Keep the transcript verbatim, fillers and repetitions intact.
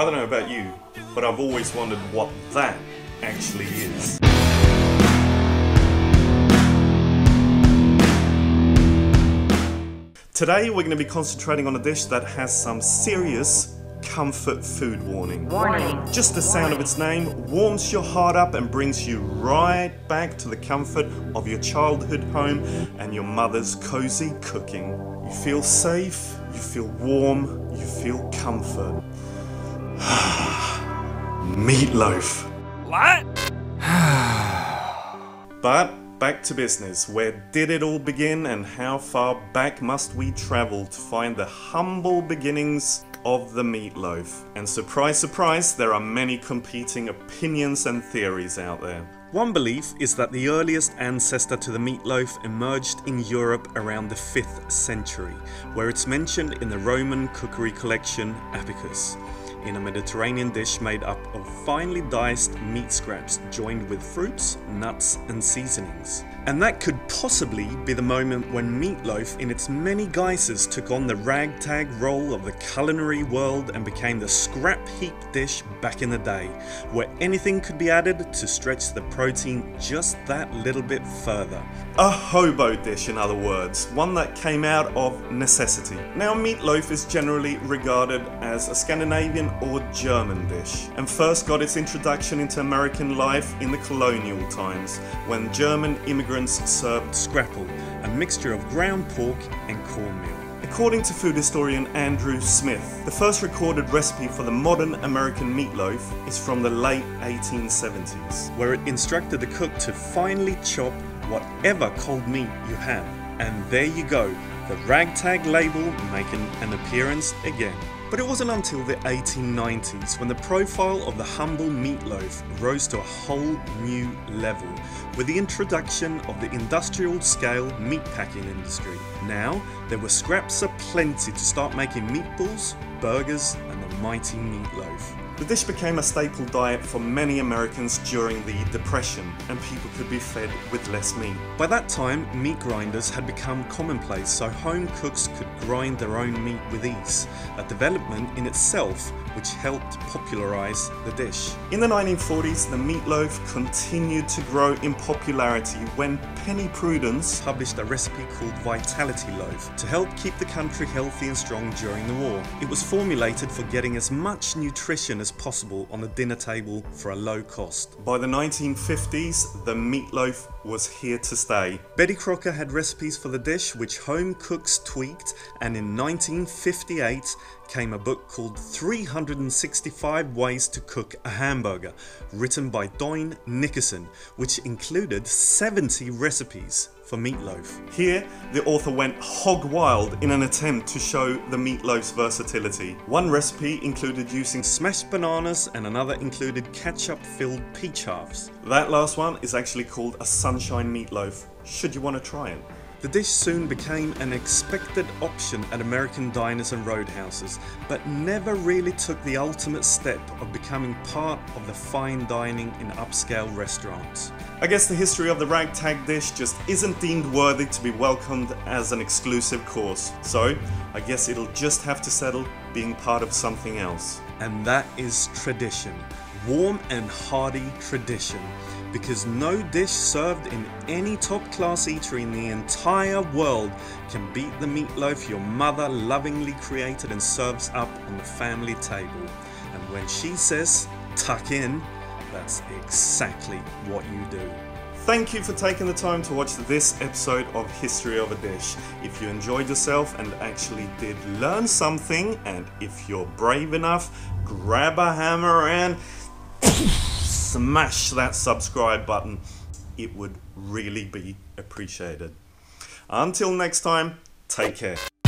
I don't know about you, but I've always wondered what that actually is. Today we're going to be concentrating on a dish that has some serious comfort food warning. Warning. Just the sound of its name warms your heart up and brings you right back to the comfort of your childhood home and your mother's cozy cooking. You feel safe, you feel warm, you feel comfort. Meatloaf. What? But back to business. Where did it all begin and how far back must we travel to find the humble beginnings of the meatloaf? And surprise, surprise, there are many competing opinions and theories out there. One belief is that the earliest ancestor to the meatloaf emerged in Europe around the fifth century, where it's mentioned in the Roman cookery collection Apicius, in a Mediterranean dish made up of finely diced meat scraps joined with fruits, nuts and seasonings. And that could possibly be the moment when meatloaf in its many guises took on the ragtag role of the culinary world and became the scrap heap dish back in the day, where anything could be added to stretch the protein just that little bit further. A hobo dish, in other words, one that came out of necessity. Now, meatloaf is generally regarded as a Scandinavian or German dish, and first got its introduction into American life in the colonial times, when German immigrants served scrapple, a mixture of ground pork and cornmeal. According to food historian Andrew Smith, the first recorded recipe for the modern American meatloaf is from the late eighteen seventies, where it instructed the cook to finely chop whatever cold meat you have. And there you go, the ragtag label making an appearance again. But it wasn't until the eighteen nineties when the profile of the humble meatloaf rose to a whole new level with the introduction of the industrial scale meatpacking industry. Now, there were scraps aplenty to start making meatballs, burgers and the mighty meatloaf. The dish became a staple diet for many Americans during the Depression, and people could be fed with less meat. By that time, meat grinders had become commonplace, so home cooks could grind their own meat with ease, a development in itself which helped popularize the dish. In the nineteen forties, the meatloaf continued to grow in popularity when Penny Prudence published a recipe called Vitality Loaf to help keep the country healthy and strong during the war. It was formulated for getting as much nutrition as possible on the dinner table for a low cost. By the nineteen fifties, the meatloaf was here to stay. Betty Crocker had recipes for the dish which home cooks tweaked, and in nineteen fifty-eight came a book called three hundred sixty-five Ways to Cook a Hamburger, written by Doyne Nickerson, which included seventy recipes for meatloaf. Here, the author went hog wild in an attempt to show the meatloaf's versatility. One recipe included using smashed bananas and another included ketchup-filled peach halves. That last one is actually called a sunshine meatloaf, should you want to try it. The dish soon became an expected option at American diners and roadhouses, but never really took the ultimate step of becoming part of the fine dining in upscale restaurants. I guess the history of the ragtag dish just isn't deemed worthy to be welcomed as an exclusive course, so I guess it'll just have to settle being part of something else. And that is tradition. Warm and hearty tradition. Because no dish served in any top-class eatery in the entire world can beat the meatloaf your mother lovingly created and serves up on the family table. And when she says, tuck in, that's exactly what you do. Thank you for taking the time to watch this episode of History of a Dish. If you enjoyed yourself and actually did learn something, and if you're brave enough, grab a hammer and smash that subscribe button. It would really be appreciated. Until next time, take care.